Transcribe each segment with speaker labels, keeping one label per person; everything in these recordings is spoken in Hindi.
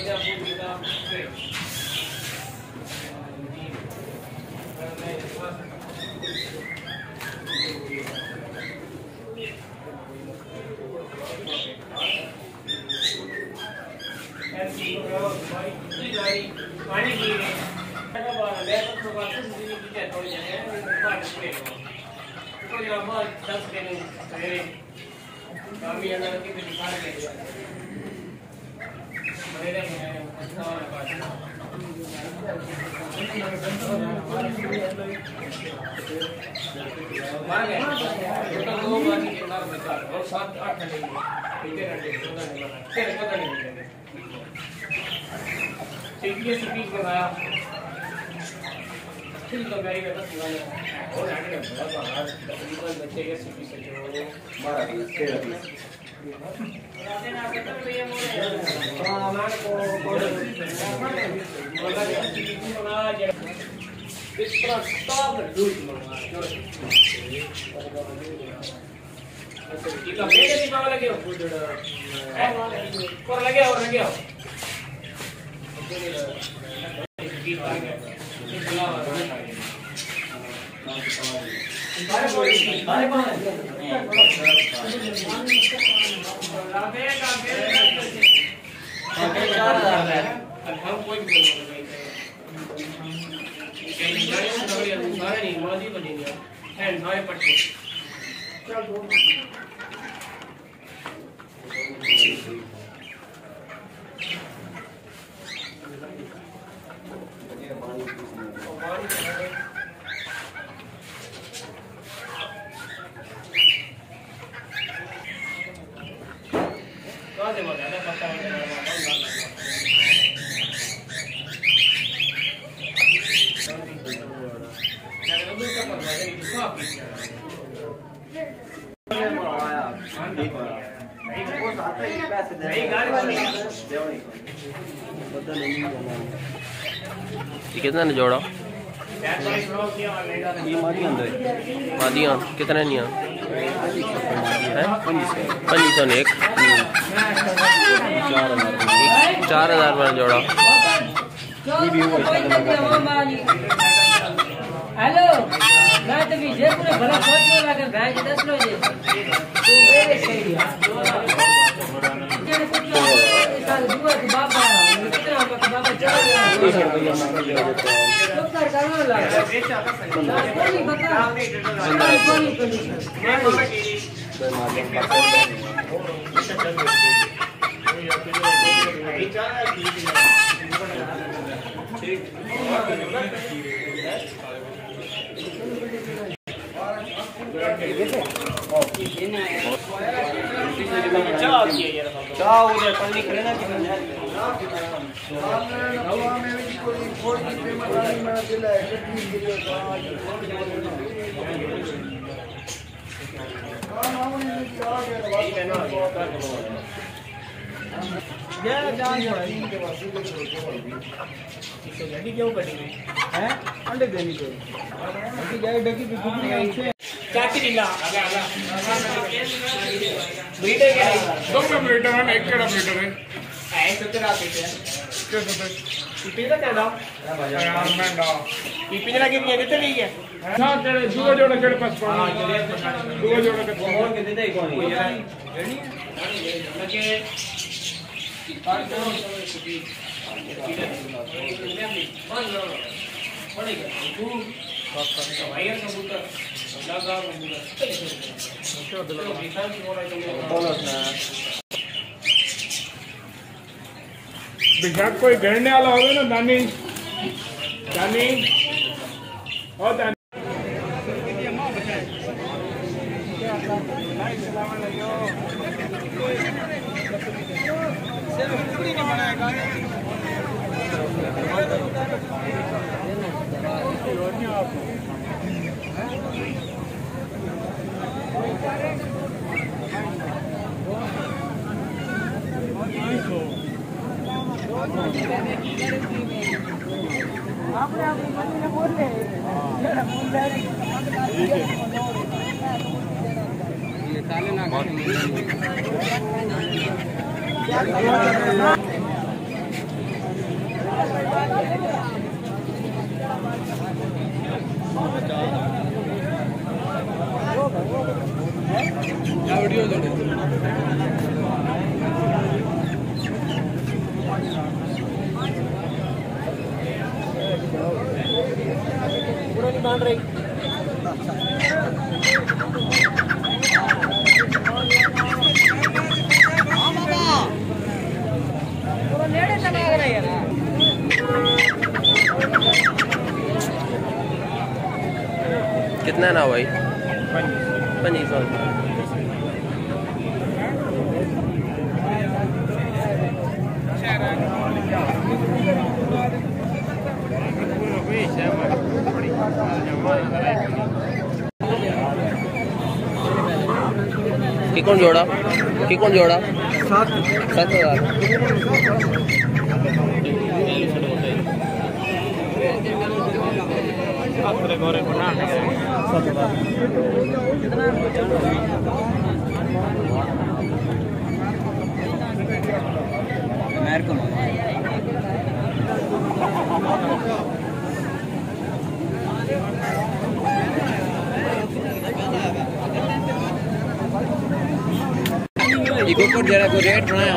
Speaker 1: कितना ने जोड़ा मादियाँ कितने नहीं 500 ने एक 4000 में जोड़ा।
Speaker 2: हेलो मैं तो विजय पूरे भला सोच में लगा गाय के 10 बजे तू मेरे सही यार तेरे कुछ साल दुआ के बाबा कितना बाबा चला गया तो कर करना लगा नहीं बता क्यों कटेंगे हैं अंडे देनी चाहिए चाची नीला ब्रीडर क्या है 2 ब्रीडर है 1 केड़ा ब्रीडर है ऐसे तो रात है क्या सोते पीपी का क्या दाम यार मैं ना पीपी जरा के कितने ली है ना तेरे दो जोड़ा केड़े पास हां दो जोड़ा के और के देते कौन है रेडी लगे पांच जोड़ा छुट्टी पड़ेगा तू भाई कबूतर लगा बिहार कोई घेरने वाला होगा ना दानी दानी और दानी पूरा नहीं बांध रही
Speaker 1: कितना ना भाई 2500 कि कौन जोड़ा 7,000 को जरा को रेट बनाया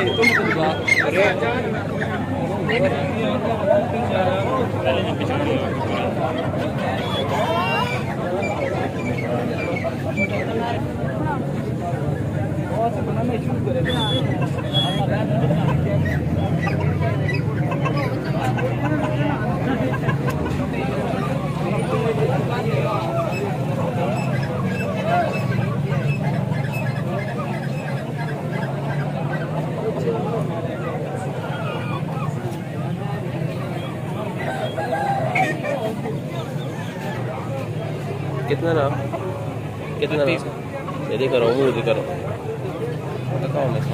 Speaker 1: कितना ना यदि करो मुझे करो बताओ मैं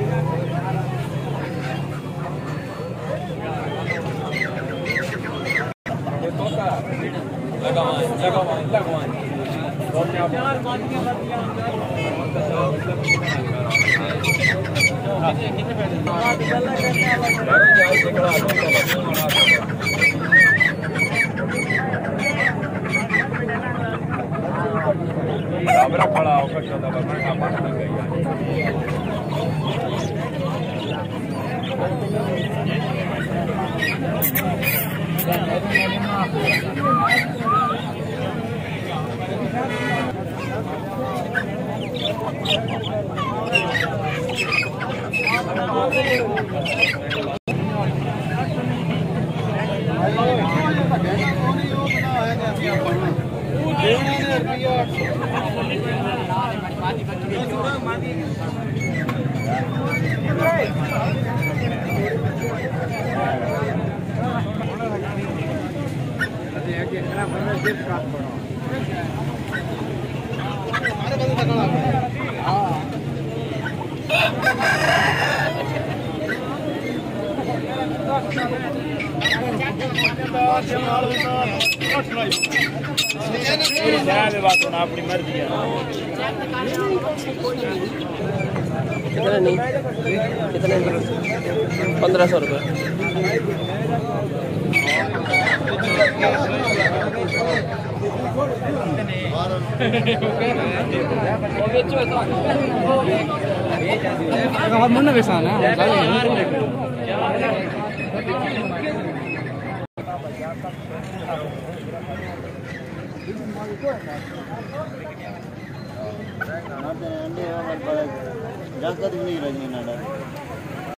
Speaker 1: खड़ा होकर अपनी मर्जी है कितने नहीं 1500 रुपये
Speaker 2: मन बेसाना
Speaker 3: जाकर नहीं रही